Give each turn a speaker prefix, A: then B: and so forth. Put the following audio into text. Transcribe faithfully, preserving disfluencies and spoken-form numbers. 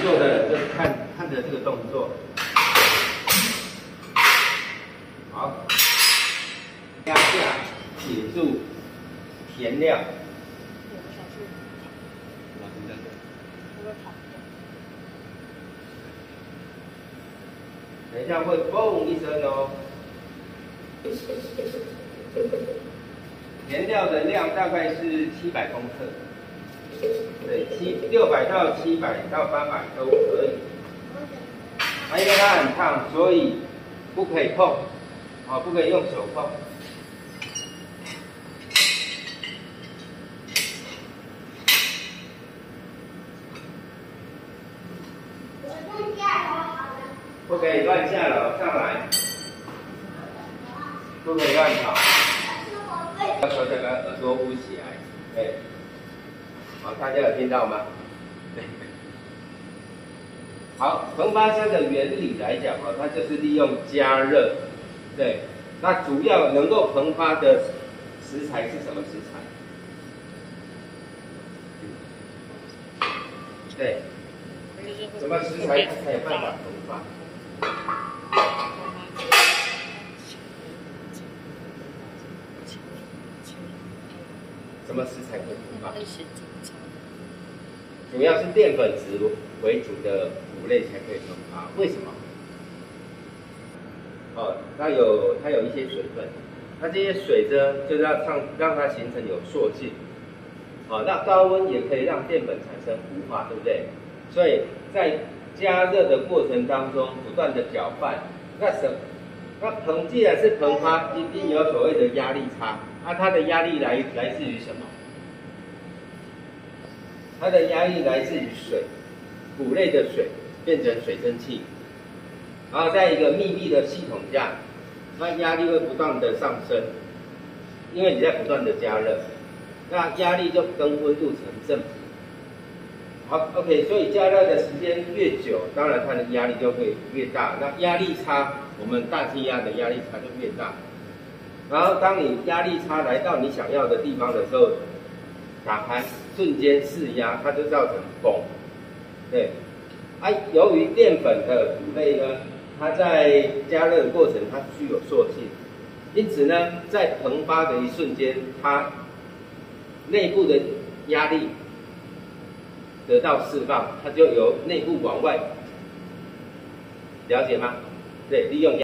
A: 作的人就看看着这个动作。好，压下，铁住，填料。等一下会嘣一声哦。填料的量大概是七百公克，对，七六百到七百到八百都可以。啊，因为它很烫，所以不可以碰，啊，不可以用手碰。不可以乱下楼，上来，不可以乱跑。要说这个耳朵捂起来，对，好，大家有听到吗？对。好，膨发箱的原理来讲哦，它就是利用加热，对，那主要能够膨发的食材是什么食材？对，什么食材它才有办法膨发？什么食材会膨发？主要是淀粉质为主的谷类才可以膨发。为什么？哦，它有它有一些水分，那这些水呢，就让让让它形成有塑性。哦，那高温也可以让淀粉产生糊化，对不对？所以在加热的过程当中，不断的搅拌，那什那膨既然是膨发，一定有所谓的压力差。那它的压力来来自于什么？它的压力来自于水，谷类的水变成水蒸气，然后在一个密闭的系统下，那压力会不断的上升，因为你在不断的加热，那压力就跟温度成正比。好 ，OK， 所以加热的时间越久，当然它的压力就会越大。那压力差，我们大气压的压力差就越大。然后当你压力差来到你想要的地方的时候，打开瞬间释压，它就造成崩。对，啊，由于淀粉的谷类呢，它在加热的过程它具有塑性，因此呢，在膨发的一瞬间，它内部的压力得到释放，它就由内部往外，了解吗？对，利用。